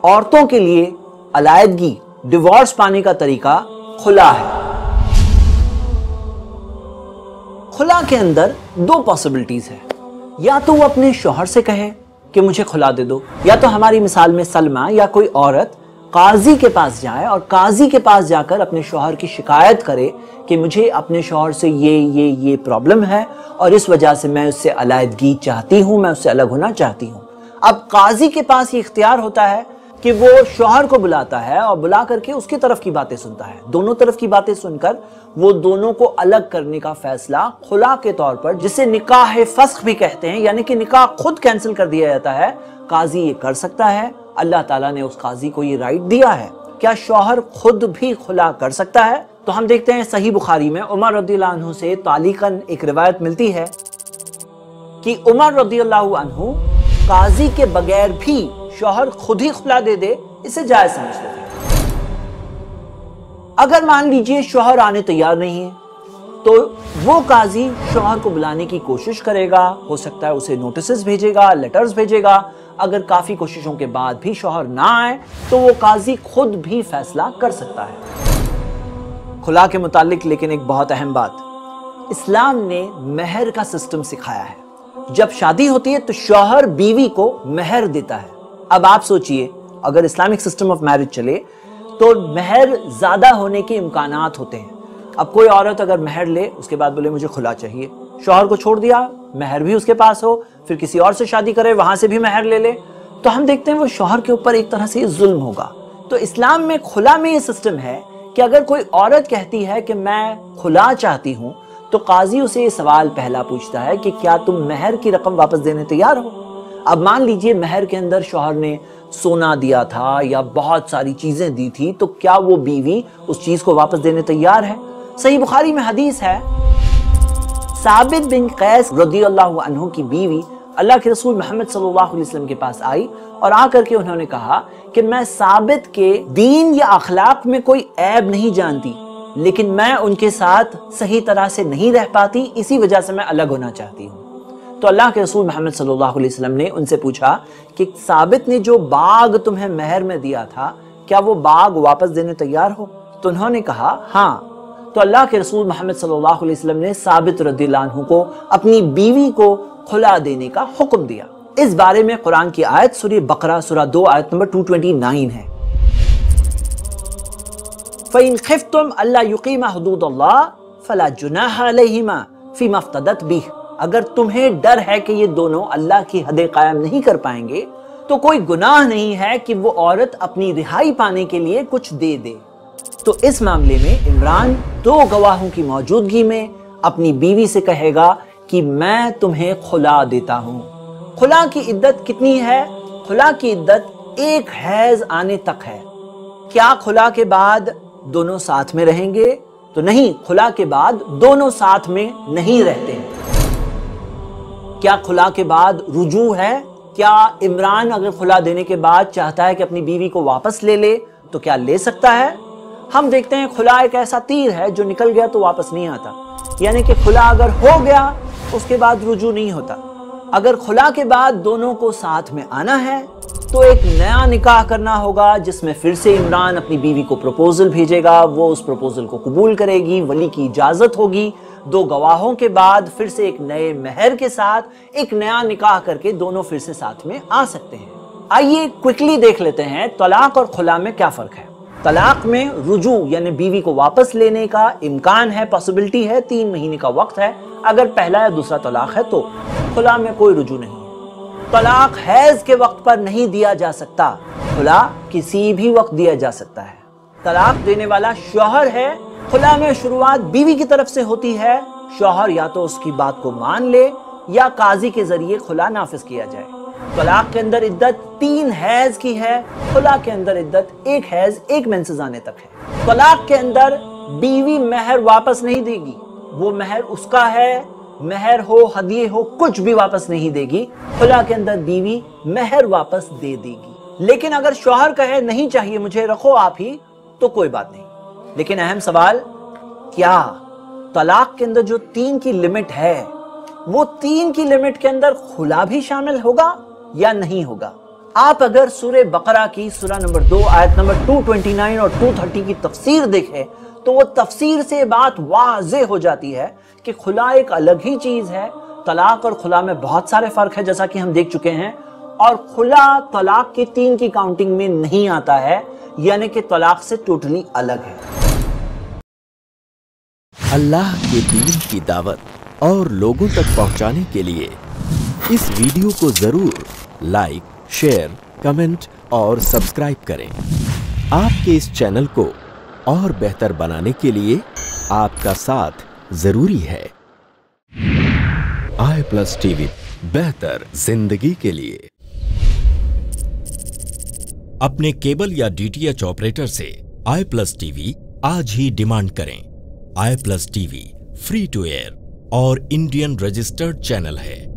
औरतों के लिए अलायदगी, डिवोर्स पाने का तरीका खुला है। खुला के अंदर दो पॉसिबिलिटीज है, या तो वो अपने शौहर से कहे कि मुझे खुला दे दो, या तो हमारी मिसाल में सलमा या कोई औरत काजी के पास जाए और काजी के पास जाकर अपने शौहर की शिकायत करे कि मुझे अपने शौहर से ये प्रॉब्लम है और इस वजह से मैं उससे अलायदगी चाहती हूँ, मैं उससे अलग होना चाहती हूँ। अब काजी के पास ये इख्तियार होता है कि वो शौहर को बुलाता है और बुला करके उसकी तरफ की बातें सुनता है। दोनों तरफ की बातें सुनकर वो दोनों को अलग करने का फैसला खुला के तौर पर, जिसे निकाह फस्ख भी कहते हैं, यानी कि निकाह खुद कैंसिल कर दिया जाता है, काजी ये कर सकता है। अल्लाह ताला ने उस काजी को ये राइट दिया है। क्या शौहर खुद भी खुला कर सकता है? तो हम देखते हैं सही बुखारी में उमर रदियल्लाहु अन्हु से तालीकन एक रिवायत मिलती है कि उमर रदियल्लाहु अन्हु काजी के बगैर भी शौहर खुद ही खुला दे दे, इसे जायज समझते थे। अगर मान लीजिए शौहर आने तैयार नहीं है तो वो काजी शौहर को बुलाने की कोशिश करेगा, हो सकता है उसे नोटिस भेजेगा, लेटर्स भेजेगा। अगर काफी कोशिशों के बाद भी शौहर ना आए तो वो काजी खुद भी फैसला कर सकता है। खुला के मुतालिक लेकिन एक बहुत अहम बात, इस्लाम ने महर का सिस्टम सिखाया है। जब शादी होती है तो शौहर बीवी को महर देता है। अब आप सोचिए, अगर इस्लामिक सिस्टम ऑफ मैरिज चले तो महर ज्यादा होने के इम्कानात होते हैं। अब कोई औरत अगर महर ले, उसके बाद बोले मुझे खुला चाहिए, शौहर को छोड़ दिया, महर भी उसके पास हो, फिर किसी और से शादी करे, वहां से भी महर ले ले, तो हम देखते हैं वो शौहर के ऊपर एक तरह से जुल्म होगा। तो इस्लाम में खुला में ये सिस्टम है कि अगर कोई औरत कहती है कि मैं खुला चाहती हूं तो काजी उसे ये सवाल पहला पूछता है कि क्या तुम महर की रकम वापस देने तैयार हो। अब मान लीजिए महर के अंदर शौहर ने सोना दिया था या बहुत सारी चीजें दी थी, तो क्या वो बीवी उस चीज को वापस देने तैयार है? सही बुखारी में हदीस है, साबित बिन कैस रदियल्लाहु अन्हु की बीवी अल्लाह के रसूल मोहम्मद सल्लल्लाहु अलैहि वसल्लम के पास आई और आकर के उन्होंने कहा कि मैं साबित के दीन या अखलाक में कोई ऐब नहीं जानती, लेकिन मैं उनके साथ सही तरह से नहीं रह पाती, इसी वजह से मैं अलग होना चाहती हूँ। तो अल्लाह के रसूल मोहम्मद सल्लल्लाहु अलैहि वसल्लम ने उनसे पूछा कि साबित ने जो बाग तुम्हें महर में दिया था, क्या वो बाग वापस देने तैयार हो? तो उन्होंने कहा हाँ। तो अल्लाह के रसूल मोहम्मद सल्लल्लाहु अलैहि वसल्लम ने साबित रदियल्लाहु अन्हु को अपनी बीवी को खुला देने का हुक्म दिया। इस बारे में कुरान की आयत सूरह बकरा सूरह 2 आयत नंबर 229 है। फ़इन ख़िफ़्तुम अल्ला युक़ीमा हुदूदल्लाह फ़ला जुनाहा अलैहिमा फ़ीमा इफ़्तदत बिह। अगर तुम्हें डर है कि ये दोनों अल्लाह की हदें कायम नहीं कर पाएंगे तो कोई गुनाह नहीं है कि वो औरत अपनी रिहाई पाने के लिए कुछ दे दे। तो इस मामले में इमरान 2 गवाहों की मौजूदगी में अपनी बीवी से कहेगा कि मैं तुम्हें खुला देता हूं। खुला की इद्दत कितनी है? खुला की इद्दत 1 हैज आने तक है। क्या खुला के बाद दोनों साथ में रहेंगे? तो नहीं, खुला के बाद दोनों साथ में नहीं रहते हैं। क्या खुला के बाद रुजू है? क्या इमरान अगर खुला देने के बाद चाहता है कि अपनी बीवी को वापस ले ले तो क्या ले सकता है? हम देखते हैं खुला एक ऐसा तीर है जो निकल गया तो वापस नहीं आता, यानी कि खुला अगर हो गया उसके बाद रुजू नहीं होता। अगर खुला के बाद दोनों को साथ में आना है तो एक नया निकाह करना होगा, जिसमें फिर से इमरान अपनी बीवी को प्रपोजल भेजेगा, वो उस प्रपोजल को कबूल करेगी, वली की इजाजत होगी, 2 गवाहों के बाद फिर से एक नए महर के साथ एक नया निकाह करके दोनों फिर से साथ में आ सकते हैं। आइए क्विकली देख लेते हैं तलाक और खुला में क्या फर्क है। तलाक में रुजू यानी बीवी को वापस लेने का इम्कान है, पॉसिबिलिटी है, 3 महीने का वक्त है अगर पहला या दूसरा तलाक है तो। खुला में कोई रुजू नहीं है। तलाक हैज के वक्त पर नहीं दिया जा सकता, खुला किसी भी वक्त दिया जा सकता है। तलाक देने वाला शौहर है, खुला में शुरुआत बीवी की तरफ से होती है। शौहर या तो उसकी बात को मान ले या काजी के जरिए खुला नाफिज किया जाए। तलाक के अंदर इद्दत 3 हैज की है, खुला के अंदर इद्दत 1 हैज 1 मेंसेस आने तक है। तलाक के अंदर बीवी महर वापस नहीं देगी, वो महर उसका है, महर हो हदिये हो कुछ भी वापस नहीं देगी। खुला के अंदर बीवी महर वापस दे देगी। लेकिन अगर शौहर कहे नहीं चाहिए मुझे, रखो आप ही, तो कोई बात नहीं। लेकिन अहम सवाल, क्या तलाक के अंदर जो 3 की लिमिट है वो 3 की लिमिट के अंदर खुला भी शामिल होगा या नहीं होगा? آپ اگر سورہ بقرہ کی سورہ نمبر 2 آیت نمبر 229 اور 230 کی تفسیر دیکھیں تو وہ تفسیر سے بات واضح ہو جاتی ہے کہ خلا ایک الگ ہی چیز ہے، طلاق اور خلا میں بہت سارے فرق ہے جیسا کہ ہم دیکھ چکے ہیں، اور خلا طلاق کے 3 کی کاؤنٹنگ میں نہیں آتا ہے، یعنی کہ طلاق سے ٹوٹلی الگ ہے۔ اللہ کے دین کی دعوت اور لوگوں تک پہنچانے کے لیے اس ویڈیو کو ضرور لائک، شیئر، کمنٹ اور سبسکرائب کریں۔ آپ کے اس چینل کو اور بہتر بنانے کے لیے آپ کا ساتھ ضروری ہے۔ i+ ٹی وی، بہتر زندگی کے لیے۔ اپنے کیبل یا DTH آپریٹر سے i+ ٹی وی آج ہی ڈیمانڈ کریں۔ i+ T V free to air اور انڈین رجسٹرڈ چینل ہے۔